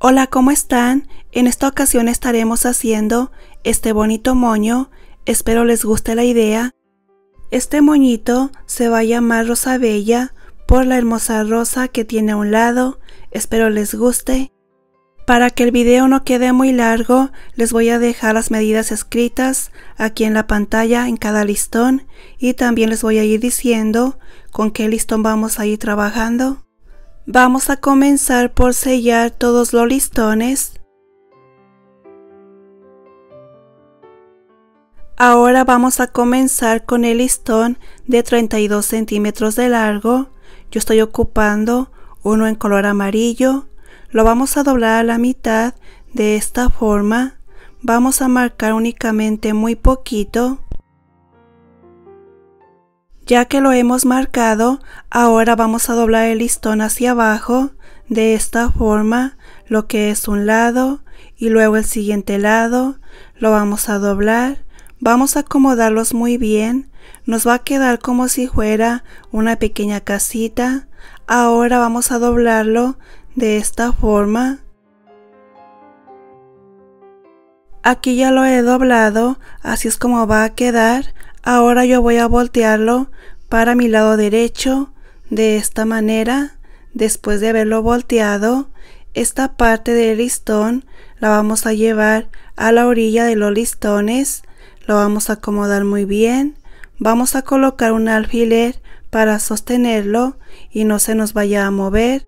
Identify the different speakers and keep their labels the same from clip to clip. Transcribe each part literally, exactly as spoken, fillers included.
Speaker 1: Hola, ¿cómo están? En esta ocasión estaremos haciendo este bonito moño. Espero les guste la idea. Este moñito se va a llamar Rosa Bella por la hermosa rosa que tiene a un lado. Espero les guste. Para que el video no quede muy largo, les voy a dejar las medidas escritas aquí en la pantalla en cada listón y también les voy a ir diciendo con qué listón vamos a ir trabajando. Vamos a comenzar por sellar todos los listones. Ahora vamos a comenzar con el listón de treinta y dos centímetros de largo. Yo estoy ocupando uno en color amarillo. Lo vamos a doblar a la mitad de esta forma. Vamos a marcar únicamente muy poquito. Ya que lo hemos marcado, ahora vamos a doblar el listón hacia abajo de esta forma, lo que es un lado y luego el siguiente lado. Lo vamos a doblar, vamos a acomodarlos muy bien. Nos va a quedar como si fuera una pequeña casita. Ahora vamos a doblarlo de esta forma. Aquí ya lo he doblado, así es como va a quedar. Ahora yo voy a voltearlo para mi lado derecho de esta manera. Después de haberlo volteado, esta parte del listón la vamos a llevar a la orilla de los listones. Lo vamos a acomodar muy bien. Vamos a colocar un alfiler para sostenerlo y no se nos vaya a mover.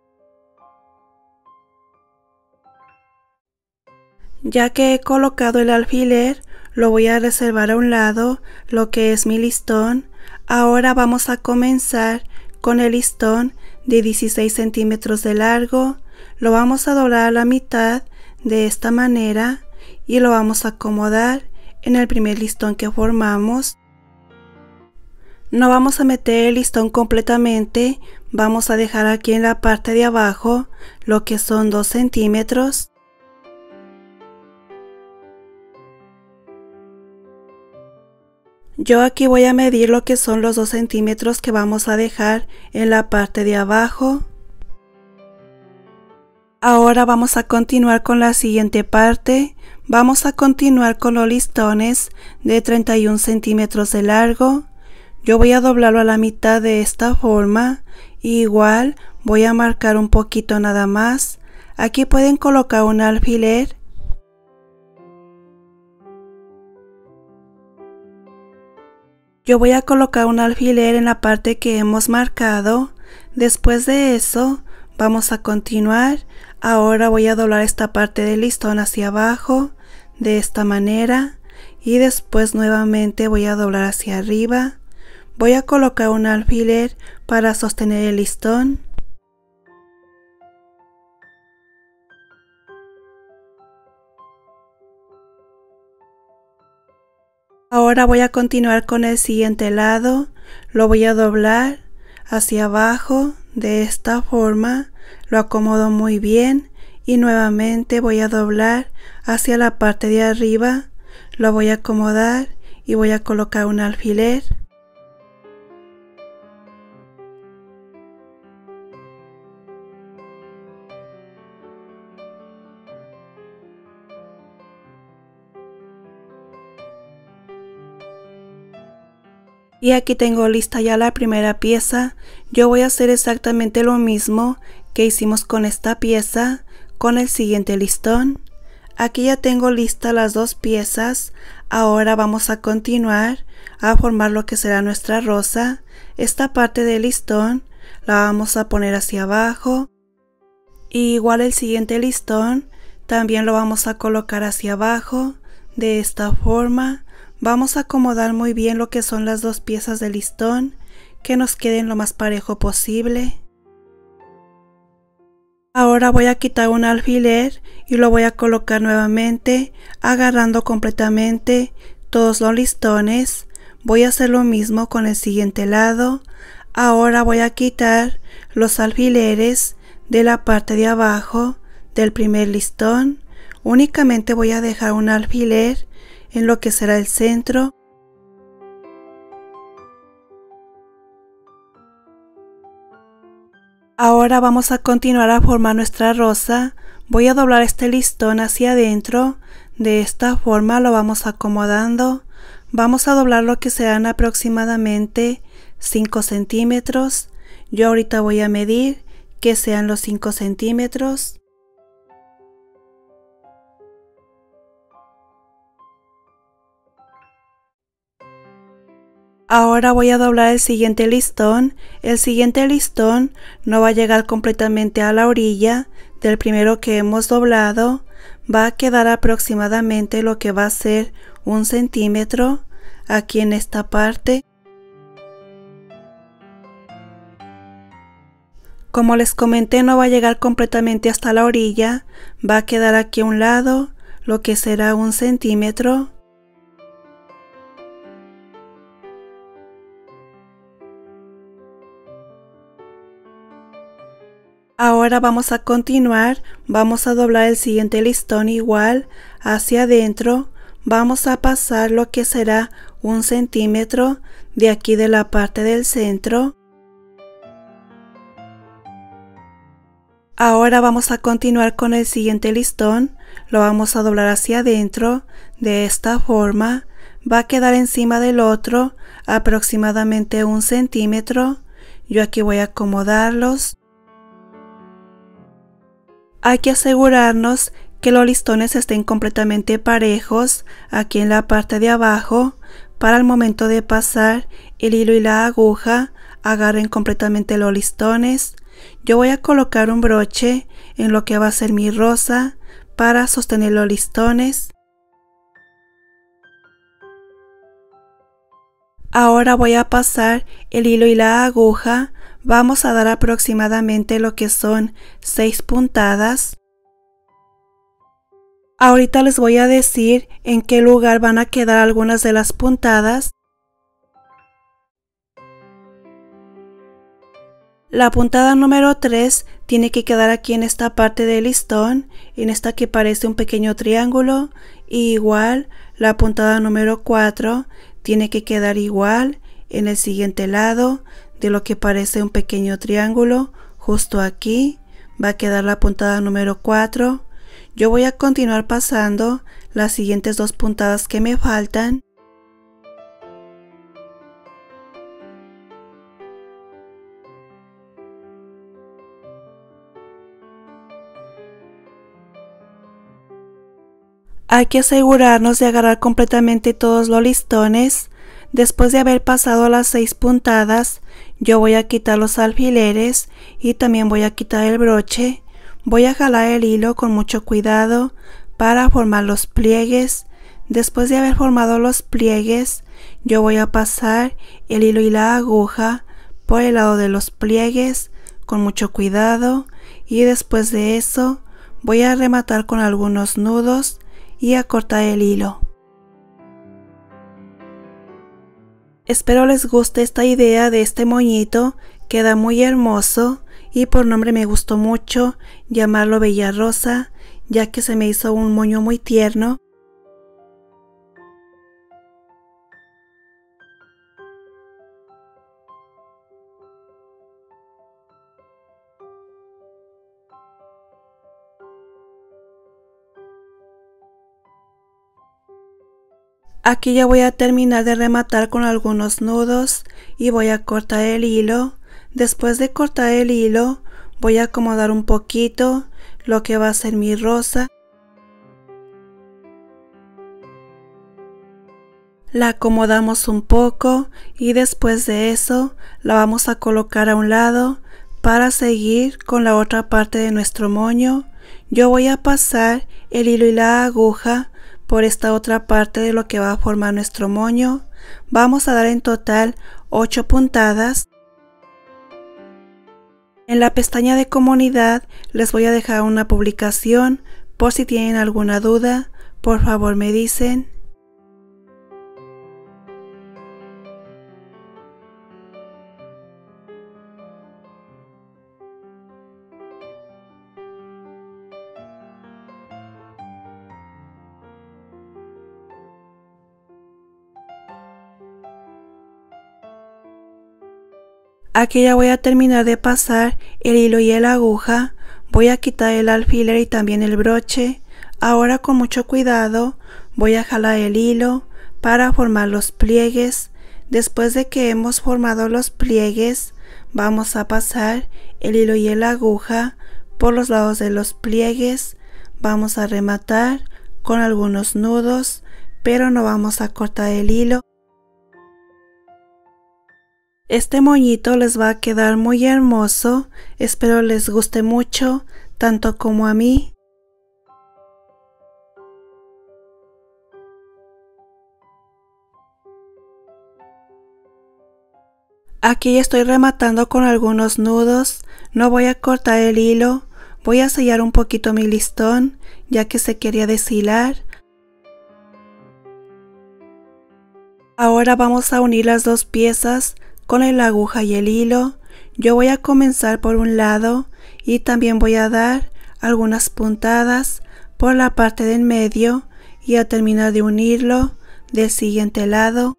Speaker 1: Ya que he colocado el alfiler, lo voy a reservar a un lado, lo que es mi listón. Ahora vamos a comenzar con el listón de dieciséis centímetros de largo. Lo vamos a doblar a la mitad de esta manera y lo vamos a acomodar en el primer listón que formamos. No vamos a meter el listón completamente, vamos a dejar aquí en la parte de abajo lo que son dos centímetros. Yo aquí voy a medir lo que son los dos centímetros que vamos a dejar en la parte de abajo. Ahora vamos a continuar con la siguiente parte. Vamos a continuar con los listones de treinta y un centímetros de largo. Yo voy a doblarlo a la mitad de esta forma. Y igual voy a marcar un poquito nada más. Aquí pueden colocar un alfiler. Yo voy a colocar un alfiler en la parte que hemos marcado. Después de eso vamos a continuar. Ahora voy a doblar esta parte del listón hacia abajo de esta manera y después nuevamente voy a doblar hacia arriba. Voy a colocar un alfiler para sostener el listón. Ahora voy a continuar con el siguiente lado. Lo voy a doblar hacia abajo de esta forma. Lo acomodo muy bien y nuevamente voy a doblar hacia la parte de arriba. Lo voy a acomodar y voy a colocar un alfiler. Y aquí tengo lista ya la primera pieza. Yo voy a hacer exactamente lo mismo que hicimos con esta pieza con el siguiente listón. Aquí ya tengo listas las dos piezas. Ahora vamos a continuar a formar lo que será nuestra rosa. Esta parte del listón la vamos a poner hacia abajo. Y igual el siguiente listón también lo vamos a colocar hacia abajo de esta forma. Vamos a acomodar muy bien lo que son las dos piezas de listón, que nos queden lo más parejo posible. Ahora voy a quitar un alfiler y lo voy a colocar nuevamente, agarrando completamente todos los listones. Voy a hacer lo mismo con el siguiente lado. Ahora voy a quitar los alfileres de la parte de abajo del primer listón. Únicamente voy a dejar un alfiler en lo que será el centro. Ahora vamos a continuar a formar nuestra rosa. Voy a doblar este listón hacia adentro. De esta forma lo vamos acomodando. Vamos a doblar lo que serán aproximadamente cinco centímetros. Yo ahorita voy a medir que sean los cinco centímetros. Ahora voy a doblar el siguiente listón. El siguiente listón no va a llegar completamente a la orilla del primero que hemos doblado. Va a quedar aproximadamente lo que va a ser un centímetro aquí en esta parte. Como les comenté, no va a llegar completamente hasta la orilla. Va a quedar aquí a un lado lo que será un centímetro. Ahora vamos a continuar, vamos a doblar el siguiente listón igual hacia adentro, vamos a pasar lo que será un centímetro de aquí de la parte del centro. Ahora vamos a continuar con el siguiente listón, lo vamos a doblar hacia adentro de esta forma, va a quedar encima del otro aproximadamente un centímetro. Yo aquí voy a acomodarlos. Hay que asegurarnos que los listones estén completamente parejos aquí en la parte de abajo para el momento de pasar el hilo y la aguja agarren completamente los listones. Yo voy a colocar un broche en lo que va a ser mi rosa para sostener los listones. Ahora voy a pasar el hilo y la aguja. Vamos a dar aproximadamente lo que son seis puntadas. Ahorita les voy a decir en qué lugar van a quedar algunas de las puntadas. La puntada número tres tiene que quedar aquí en esta parte del listón, en esta que parece un pequeño triángulo. Y igual la puntada número cuatro tiene que quedar igual en el siguiente lado de lo que parece un pequeño triángulo. Justo aquí va a quedar la puntada número cuatro. Yo voy a continuar pasando las siguientes dos puntadas que me faltan. Hay que asegurarnos de agarrar completamente todos los listones. Después de haber pasado las seis puntadas, yo voy a quitar los alfileres y también voy a quitar el broche. Voy a jalar el hilo con mucho cuidado para formar los pliegues. Después de haber formado los pliegues, yo voy a pasar el hilo y la aguja por el lado de los pliegues con mucho cuidado, y después de eso voy a rematar con algunos nudos y a cortar el hilo. Espero les guste esta idea de este moñito, queda muy hermoso y por nombre me gustó mucho llamarlo Bella Rosa, ya que se me hizo un moño muy tierno. Aquí ya voy a terminar de rematar con algunos nudos y voy a cortar el hilo. Después de cortar el hilo, voy a acomodar un poquito lo que va a ser mi rosa. La acomodamos un poco y después de eso la vamos a colocar a un lado para seguir con la otra parte de nuestro moño. Yo voy a pasar el hilo y la aguja por esta otra parte de lo que va a formar nuestro moño. Vamos a dar en total ocho puntadas. En la pestaña de comunidad les voy a dejar una publicación por si tienen alguna duda, por favor me dicen. Aquí ya voy a terminar de pasar el hilo y la aguja. Voy a quitar el alfiler y también el broche. Ahora con mucho cuidado voy a jalar el hilo para formar los pliegues. Después de que hemos formado los pliegues, vamos a pasar el hilo y la aguja por los lados de los pliegues. Vamos a rematar con algunos nudos, pero no vamos a cortar el hilo. Este moñito les va a quedar muy hermoso. Espero les guste mucho, tanto como a mí. Aquí estoy rematando con algunos nudos. No voy a cortar el hilo. Voy a sellar un poquito mi listón, ya que se quería deshilar. Ahora vamos a unir las dos piezas con la aguja y el hilo. Yo voy a comenzar por un lado y también voy a dar algunas puntadas por la parte del medio y a terminar de unirlo del siguiente lado.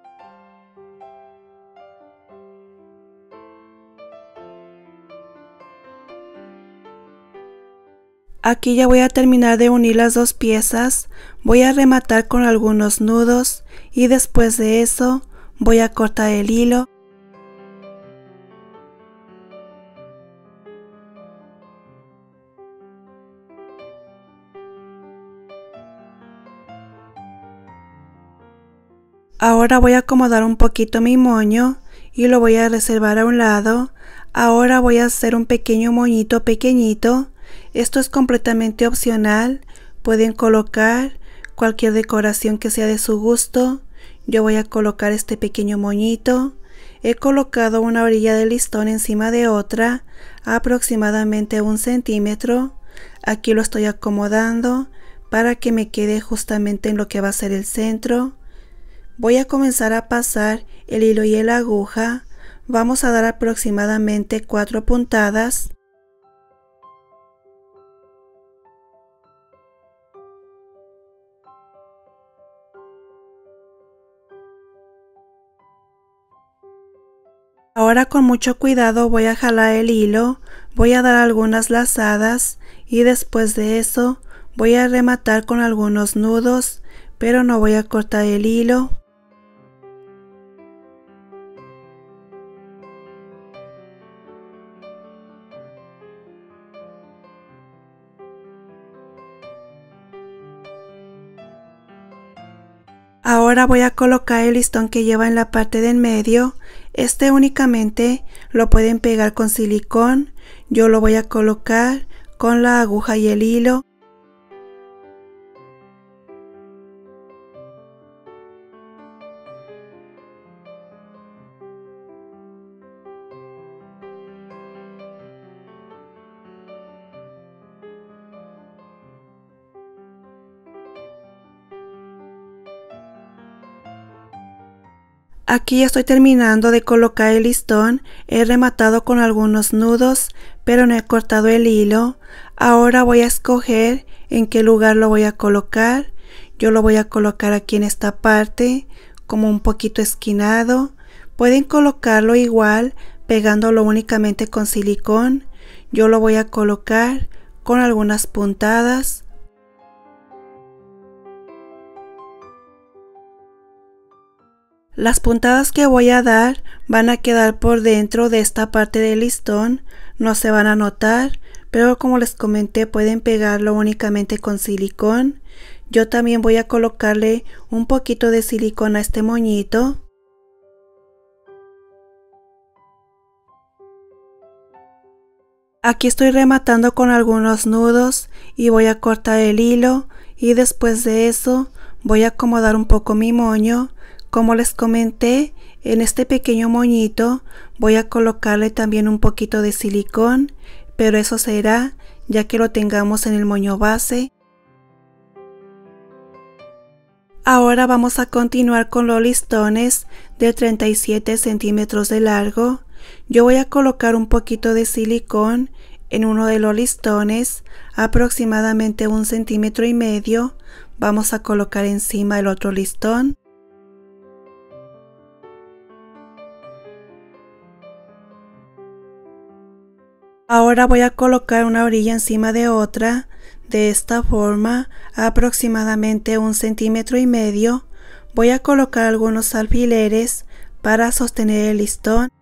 Speaker 1: Aquí ya voy a terminar de unir las dos piezas. Voy a rematar con algunos nudos y después de eso voy a cortar el hilo. Ahora voy a acomodar un poquito mi moño y lo voy a reservar a un lado. Ahora voy a hacer un pequeño moñito pequeñito. Esto es completamente opcional. Pueden colocar cualquier decoración que sea de su gusto. Yo voy a colocar este pequeño moñito. He colocado una orilla del listón encima de otra, aproximadamente un centímetro. Aquí lo estoy acomodando para que me quede justamente en lo que va a ser el centro. Voy a comenzar a pasar el hilo y la aguja. Vamos a dar aproximadamente cuatro puntadas. Ahora con mucho cuidado voy a jalar el hilo, voy a dar algunas lazadas y después de eso voy a rematar con algunos nudos, pero no voy a cortar el hilo. Ahora voy a colocar el listón que lleva en la parte del medio. Este únicamente lo pueden pegar con silicón. Yo lo voy a colocar con la aguja y el hilo. Aquí estoy terminando de colocar el listón. He rematado con algunos nudos, pero no he cortado el hilo. Ahora voy a escoger en qué lugar lo voy a colocar. Yo lo voy a colocar aquí en esta parte, como un poquito esquinado. Pueden colocarlo igual, pegándolo únicamente con silicón. Yo lo voy a colocar con algunas puntadas. Las puntadas que voy a dar van a quedar por dentro de esta parte del listón, no se van a notar, pero como les comenté pueden pegarlo únicamente con silicón. Yo también voy a colocarle un poquito de silicón a este moñito. Aquí estoy rematando con algunos nudos y voy a cortar el hilo y después de eso voy a acomodar un poco mi moño. Como les comenté, en este pequeño moñito voy a colocarle también un poquito de silicón, pero eso será ya que lo tengamos en el moño base. Ahora vamos a continuar con los listones de treinta y siete centímetros de largo. Yo voy a colocar un poquito de silicón en uno de los listones, aproximadamente un centímetro y medio. Vamos a colocar encima el otro listón. Ahora voy a colocar una orilla encima de otra, de esta forma, aproximadamente un centímetro y medio. Voy a colocar algunos alfileres para sostener el listón.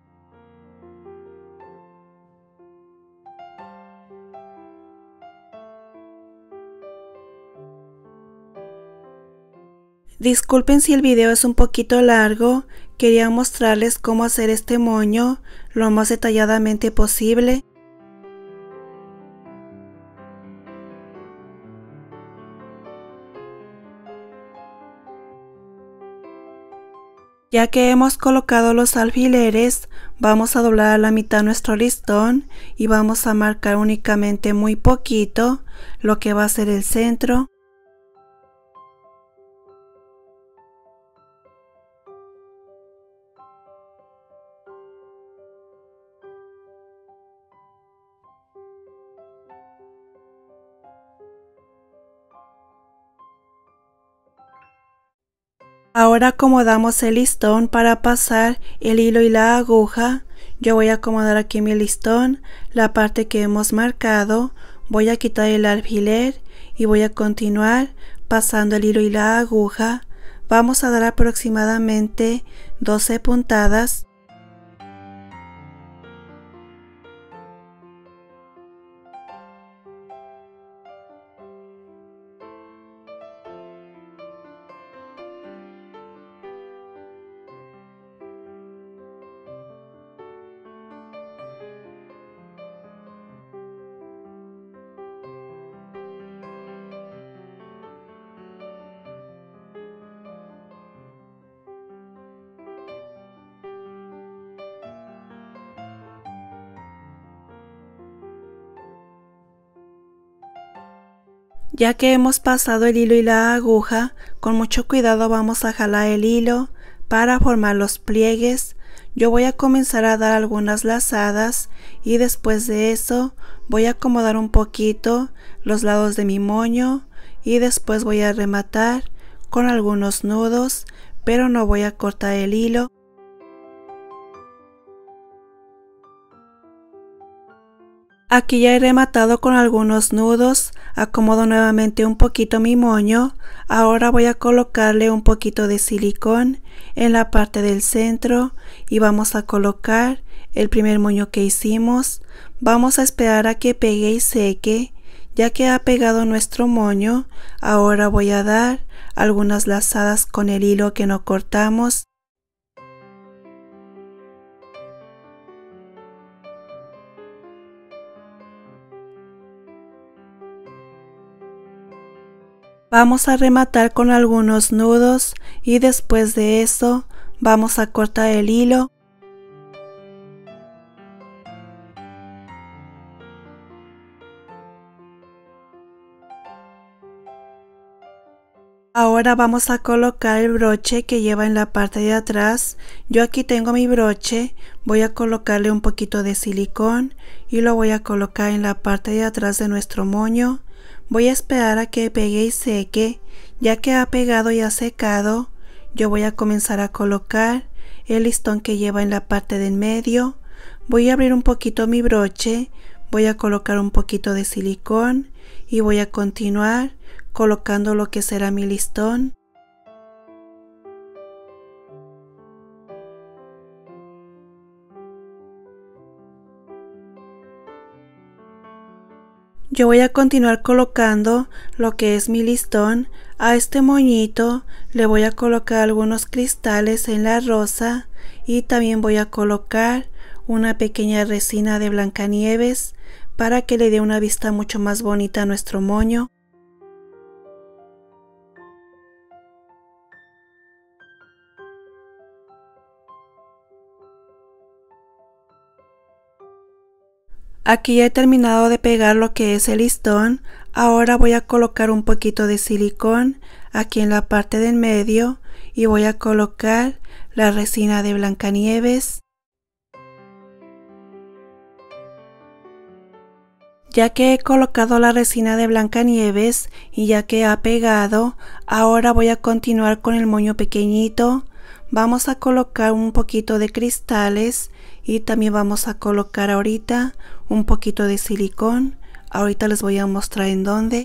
Speaker 1: Disculpen si el video es un poquito largo, quería mostrarles cómo hacer este moño lo más detalladamente posible. Ya que hemos colocado los alfileres, vamos a doblar a la mitad nuestro listón y vamos a marcar únicamente muy poquito lo que va a ser el centro. Ahora acomodamos el listón para pasar el hilo y la aguja. Yo voy a acomodar aquí mi listón, la parte que hemos marcado, voy a quitar el alfiler y voy a continuar pasando el hilo y la aguja. Vamos a dar aproximadamente doce puntadas. Ya que hemos pasado el hilo y la aguja, con mucho cuidado vamos a jalar el hilo para formar los pliegues. Yo voy a comenzar a dar algunas lazadas y después de eso voy a acomodar un poquito los lados de mi moño y después voy a rematar con algunos nudos, pero no voy a cortar el hilo. Aquí ya he rematado con algunos nudos, acomodo nuevamente un poquito mi moño. Ahora voy a colocarle un poquito de silicón en la parte del centro y vamos a colocar el primer moño que hicimos. Vamos a esperar a que pegue y seque. Ya que ha pegado nuestro moño, ahora voy a dar algunas lazadas con el hilo que no cortamos. Vamos a rematar con algunos nudos y después de eso vamos a cortar el hilo. Ahora vamos a colocar el broche que lleva en la parte de atrás. Yo aquí tengo mi broche, voy a colocarle un poquito de silicón y lo voy a colocar en la parte de atrás de nuestro moño. Voy a esperar a que pegue y seque. Ya que ha pegado y ha secado, yo voy a comenzar a colocar el listón que lleva en la parte del medio. Voy a abrir un poquito mi broche, voy a colocar un poquito de silicón y voy a continuar colocando lo que será mi listón. Yo voy a continuar colocando lo que es mi listón. A este moñito le voy a colocar algunos cristales en la rosa y también voy a colocar una pequeña resina de Blancanieves para que le dé una vista mucho más bonita a nuestro moño. Aquí ya he terminado de pegar lo que es el listón. Ahora voy a colocar un poquito de silicón aquí en la parte del medio y voy a colocar la resina de Blancanieves. Ya que he colocado la resina de Blancanieves y ya que ha pegado, ahora voy a continuar con el moño pequeñito. Vamos a colocar un poquito de cristales y también vamos a colocar ahorita un poquito de silicón. Ahorita les voy a mostrar en dónde.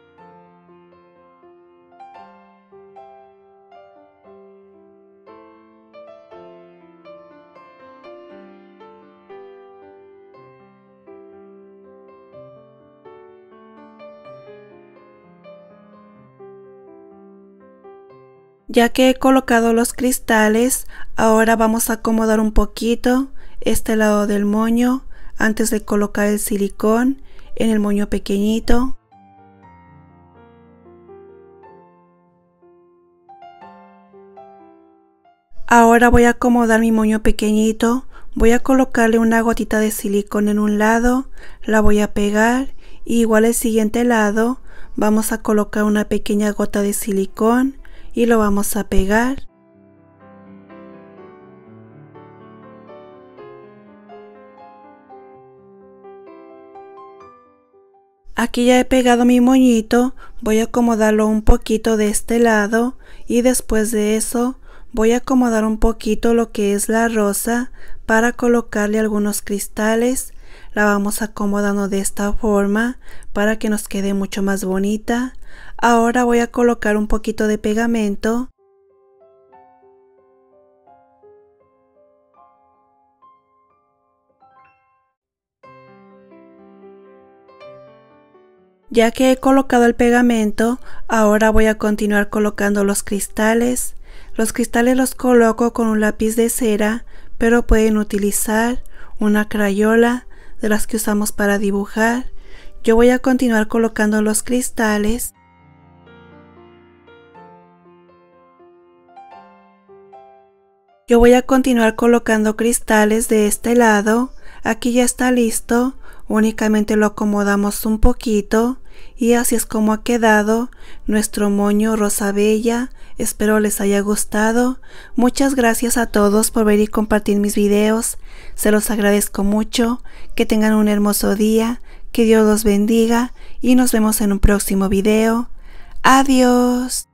Speaker 1: Ya que he colocado los cristales, ahora vamos a acomodar un poquito este lado del moño antes de colocar el silicón en el moño pequeñito. Ahora voy a acomodar mi moño pequeñito, voy a colocarle una gotita de silicón en un lado, la voy a pegar y igual el siguiente lado vamos a colocar una pequeña gota de silicón y lo vamos a pegar. Aquí ya he pegado mi moñito, voy a acomodarlo un poquito de este lado y después de eso voy a acomodar un poquito lo que es la rosa para colocarle algunos cristales. La vamos acomodando de esta forma para que nos quede mucho más bonita. Ahora voy a colocar un poquito de pegamento. Ya que he colocado el pegamento, ahora voy a continuar colocando los cristales. Los cristales los coloco con un lápiz de cera, pero pueden utilizar una crayola de las que usamos para dibujar. Yo voy a continuar colocando los cristales. Yo voy a continuar colocando cristales de este lado. Aquí ya está listo, únicamente lo acomodamos un poquito y así es como ha quedado nuestro moño rosa bella. Espero les haya gustado. Muchas gracias a todos por ver y compartir mis videos. Se los agradezco mucho. Que tengan un hermoso día. Que Dios los bendiga y nos vemos en un próximo video. Adiós.